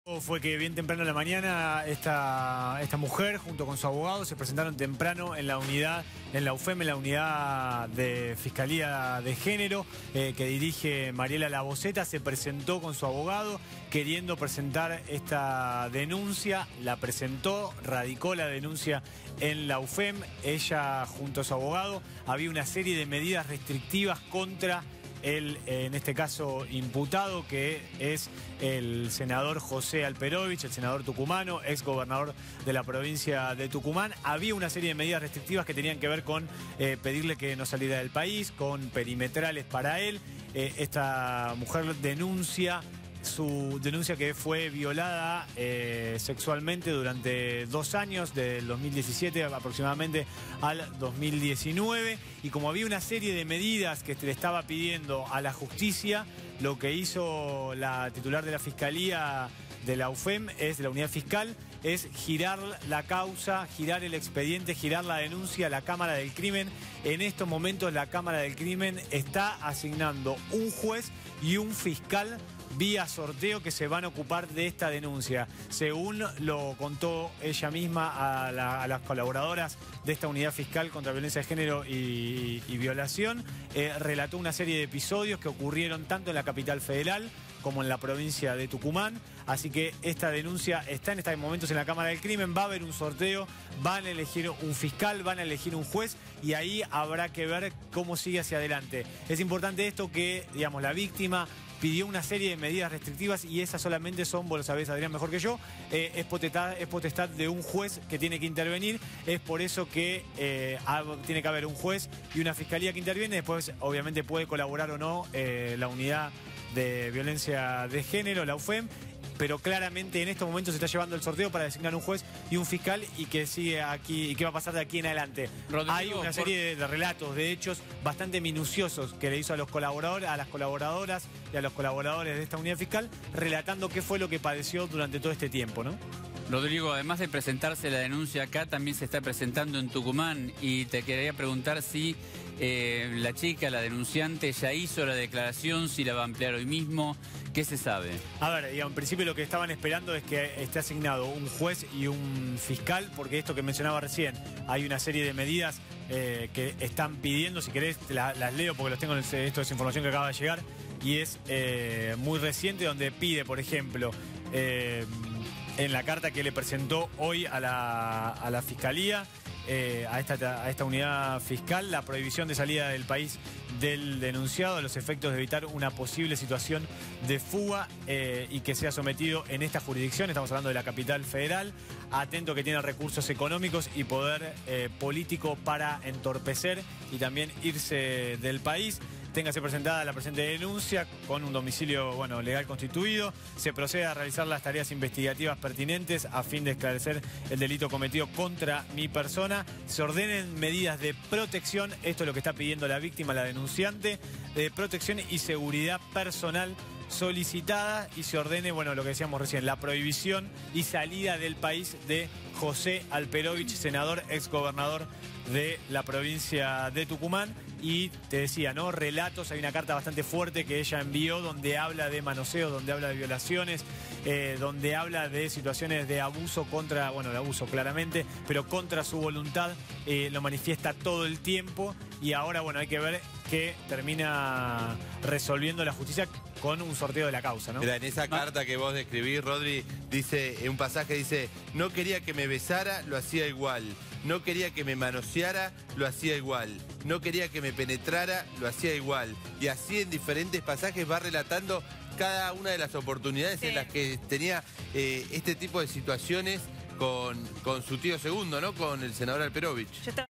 Fue que bien temprano en la mañana esta mujer junto con su abogado se presentaron temprano en la unidad, en la UFEM, en la unidad de Fiscalía de Género que dirige Mariela Laboceta. Se presentó con su abogado queriendo presentar esta denuncia, la presentó, radicó la denuncia en la UFEM. Ella junto a su abogado, había una serie de medidas restrictivas contra el, en este caso, imputado, que es el senador José Alperovich, el senador tucumano, ex gobernador de la provincia de Tucumán. Había una serie de medidas restrictivas que tenían que ver con pedirle que no saliera del país, con perimetrales para él. Esta mujer denuncia que fue violada sexualmente durante 2 años, del 2017 aproximadamente al 2019, y como había una serie de medidas que le estaba pidiendo a la justicia, lo que hizo la titular de la Fiscalía de la UFEM, de la unidad fiscal, es girar la causa, girar el expediente, girar la denuncia a la Cámara del Crimen. En estos momentos la Cámara del Crimen está asignando un juez y un fiscal vía sorteo que se van a ocupar de esta denuncia. Según lo contó ella misma a las colaboradoras de esta unidad fiscal contra violencia de género y violación, relató una serie de episodios que ocurrieron tanto en la capital federal como en la provincia de Tucumán. Así que esta denuncia está en estos momentos en la Cámara del Crimen. Va a haber un sorteo, van a elegir un fiscal, van a elegir un juez, y ahí habrá que ver cómo sigue hacia adelante. Es importante esto que, digamos, la víctima pidió una serie de medidas restrictivas y esas solamente son, vos lo sabés, Adrián, mejor que yo, es potestad de un juez que tiene que intervenir. Es por eso que tiene que haber un juez y una fiscalía que interviene. Después, obviamente, puede colaborar o no la unidad de violencia de género, la UFEM, pero claramente en estos momentos se está llevando el sorteo para designar un juez y un fiscal, y que sigue aquí y qué va a pasar de aquí en adelante. Rodrigo, hay una serie de relatos, de hechos bastante minuciosos que le hizo a los colaboradores, a las colaboradoras y a los colaboradores de esta unidad fiscal, relatando qué fue lo que padeció durante todo este tiempo, ¿no? Rodrigo, además de presentarse la denuncia acá, también se está presentando en Tucumán, y te quería preguntar si la chica, la denunciante, ya hizo la declaración, si la va a ampliar hoy mismo. ¿Qué se sabe? A ver, en principio lo que estaban esperando es que esté asignado un juez y un fiscal, porque esto que mencionaba recién, hay una serie de medidas que están pidiendo. Si querés, las leo porque los tengo, esto es información que acaba de llegar y es muy reciente, donde pide, por ejemplo, en la carta que le presentó hoy a la Fiscalía, a esta unidad fiscal, la prohibición de salida del país del denunciado a los efectos de evitar una posible situación de fuga y que sea sometido en esta jurisdicción. Estamos hablando de la capital federal. Atento que tiene recursos económicos y poder político para entorpecer y también irse del país. Téngase presentada la presente denuncia con un domicilio legal constituido. Se procede a realizar las tareas investigativas pertinentes a fin de esclarecer el delito cometido contra mi persona. Se ordenen medidas de protección, esto es lo que está pidiendo la víctima, la denunciante, de protección y seguridad personal solicitada, y se ordene, lo que decíamos recién, la prohibición y salida del país de José Alperovich, senador, ex gobernador de la provincia de Tucumán. Y te decía, ¿no? Relatos, hay una carta bastante fuerte que ella envió donde habla de manoseo, donde habla de violaciones, donde habla de situaciones de abuso contra, de abuso claramente, pero contra su voluntad, lo manifiesta todo el tiempo. Y ahora, hay que ver qué termina resolviendo la justicia con un sorteo de la causa, ¿no? Mira, en esa carta que vos describís, Rodri, dice, en un pasaje dice: no quería que me besara, lo hacía igual. No quería que me manoseara, lo hacía igual. No quería que me penetrara, lo hacía igual. Y así en diferentes pasajes va relatando cada una de las oportunidades en las que tenía este tipo de situaciones con su tío segundo, ¿no? Con el senador Alperovich.